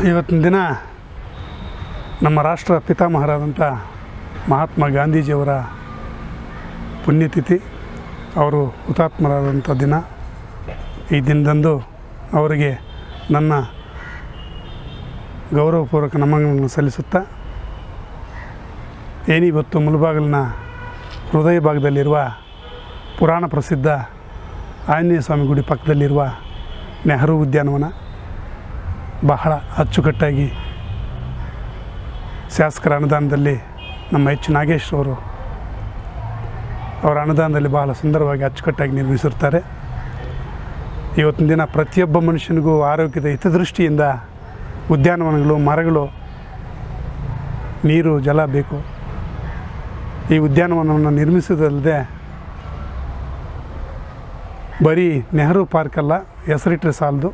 ಇವತ್ತಿನ ದಿನ ನಮ್ಮ ರಾಷ್ಟ್ರ ಪಿತಾಮಹರಾದಂಥ ಮಹಾತ್ಮ ಗಾಂಧೀಜಿಯವರ ಪುಣ್ಯತಿಥಿ. ಅವರು ಹುತಾತ್ಮರಾದಂಥ ದಿನ. ಈ ದಿನದಂದು ಅವರಿಗೆ ನನ್ನ ಗೌರವಪೂರ್ವಕ ನಮನಗಳನ್ನು ಸಲ್ಲಿಸುತ್ತಾ, ಏನಿವತ್ತು ಮುಳಬಾಗಿಲಿನ ಹೃದಯ ಭಾಗದಲ್ಲಿರುವ ಪುರಾಣ ಪ್ರಸಿದ್ಧ ಆಂಜನೇಯ ಸ್ವಾಮಿ ಗುಡಿ ಪಕ್ಕದಲ್ಲಿರುವ ನೆಹರು ಉದ್ಯಾನವನ ಬಹಳ ಅಚ್ಚುಕಟ್ಟಾಗಿ ಶಾಸಕರ ಅನುದಾನದಲ್ಲಿ ನಮ್ಮ ಎಚ್ ನಾಗೇಶ್ ಅವರು ಅವರ ಅನುದಾನದಲ್ಲಿ ಬಹಳ ಸುಂದರವಾಗಿ ಅಚ್ಚುಕಟ್ಟಾಗಿ ನಿರ್ಮಿಸಿರ್ತಾರೆ. ಇವತ್ತಿನ ದಿನ ಪ್ರತಿಯೊಬ್ಬ ಮನುಷ್ಯನಿಗೂ ಆರೋಗ್ಯದ ಹಿತದೃಷ್ಟಿಯಿಂದ ಉದ್ಯಾನವನಗಳು, ಮರಗಳು, ನೀರು, ಜಲ ಬೇಕು. ಈ ಉದ್ಯಾನವನವನ್ನು ನಿರ್ಮಿಸುವುದಲ್ಲದೆ ಬರೀ ನೆಹರು ಪಾರ್ಕಲ್ಲ, ಹೆಸರಿಟ್ಟರೆ ಸಾಲದು.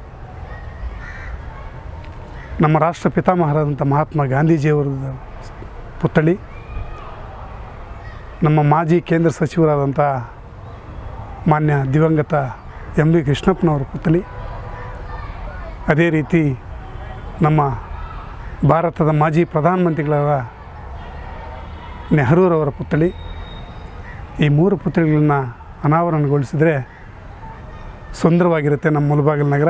ನಮ್ಮ ರಾಷ್ಟ್ರ ಪಿತಾಮಹರಾದಂಥ ಮಹಾತ್ಮ ಗಾಂಧೀಜಿಯವರ ಪುತ್ಥಳಿ, ನಮ್ಮ ಮಾಜಿ ಕೇಂದ್ರ ಸಚಿವರಾದಂಥ ಮಾನ್ಯ ದಿವಂಗತ ಎಂ ವಿ ಕೃಷ್ಣಪ್ಪನವರ ಪುತ್ಥಳಿ, ಅದೇ ರೀತಿ ನಮ್ಮ ಭಾರತದ ಮಾಜಿ ಪ್ರಧಾನಮಂತ್ರಿಗಳಾದ ನೆಹರೂರವರ ಪುತ್ಥಳಿ, ಈ ಮೂರು ಪುತ್ಥಳಿಗಳನ್ನು ಅನಾವರಣಗೊಳಿಸಿದರೆ ಸುಂದರವಾಗಿರುತ್ತೆ ನಮ್ಮ ಮುಳಬಾಗಿಲು ನಗರ.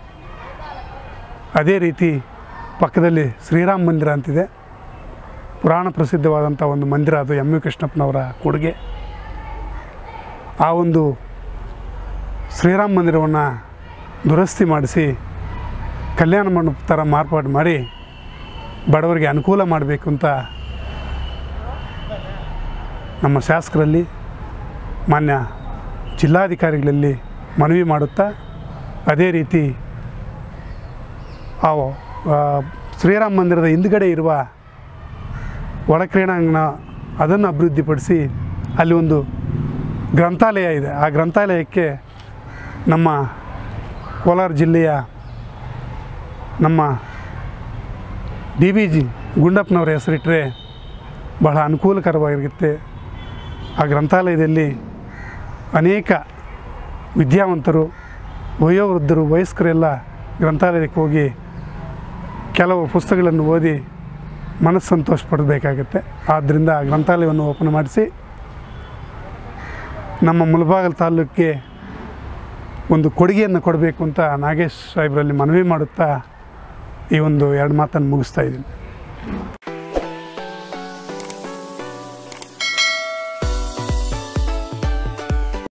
ಅದೇ ರೀತಿ ಪಕ್ಕದಲ್ಲಿ ಶ್ರೀರಾಮ ಮಂದಿರ ಅಂತಿದೆ, ಪುರಾಣ ಪ್ರಸಿದ್ಧವಾದಂಥ ಒಂದು ಮಂದಿರ. ಅದು ಎಂ ವಿ ಕೃಷ್ಣಪ್ಪನವರ ಕೊಡುಗೆ. ಆ ಒಂದು ಶ್ರೀರಾಮ ಮಂದಿರವನ್ನು ದುರಸ್ತಿ ಮಾಡಿಸಿ ಕಲ್ಯಾಣ ಮಂಟಪ ಥರ ಮಾರ್ಪಾಡು ಮಾಡಿ ಬಡವರಿಗೆ ಅನುಕೂಲ ಮಾಡಬೇಕು ಅಂತ ನಮ್ಮ ಶಾಸಕರಲ್ಲಿ, ಮಾನ್ಯ ಜಿಲ್ಲಾಧಿಕಾರಿಗಳಲ್ಲಿ ಮನವಿ ಮಾಡುತ್ತಾ, ಅದೇ ರೀತಿ ಆ ಶ್ರೀರಾಮ ಮಂದಿರದ ಹಿಂದುಗಡೆ ಇರುವ ಒಳ ಕ್ರೀಡಾಂಗಣ ಅದನ್ನು ಅಭಿವೃದ್ಧಿಪಡಿಸಿ ಅಲ್ಲಿ ಒಂದು ಗ್ರಂಥಾಲಯ ಇದೆ. ಆ ಗ್ರಂಥಾಲಯಕ್ಕೆ ನಮ್ಮ ಕೋಲಾರ ಜಿಲ್ಲೆಯ ನಮ್ಮ DVG ಗುಂಡಪ್ಪನವರ ಹೆಸರಿಟ್ಟರೆ ಬಹಳ ಅನುಕೂಲಕರವಾಗಿರುತ್ತೆ. ಆ ಗ್ರಂಥಾಲಯದಲ್ಲಿ ಅನೇಕ ವಿದ್ಯಾವಂತರು, ವಯೋವೃದ್ಧರು, ವಯಸ್ಕರೆಲ್ಲ ಗ್ರಂಥಾಲಯಕ್ಕೆ ಹೋಗಿ ಕೆಲವು ಪುಸ್ತಕಗಳನ್ನು ಓದಿ ಮನಸ್ಸು ಸಂತೋಷ ಪಡಬೇಕಾಗತ್ತೆ. ಆದ್ದರಿಂದ ಆ ಗ್ರಂಥಾಲಯವನ್ನು ಓಪನ್ ಮಾಡಿಸಿ ನಮ್ಮ ಮುಳಬಾಗಿಲು ತಾಲೂಕಿಗೆ ಒಂದು ಕೊಡುಗೆಯನ್ನು ಕೊಡಬೇಕು ಅಂತ ನಾಗೇಶ್ ಸಾಹೇಬರಲ್ಲಿ ಮನವಿ ಮಾಡುತ್ತಾ ಈ ಒಂದು ಎರಡು ಮಾತನ್ನು ಮುಗಿಸ್ತಾ ಇದ್ದೀನಿ.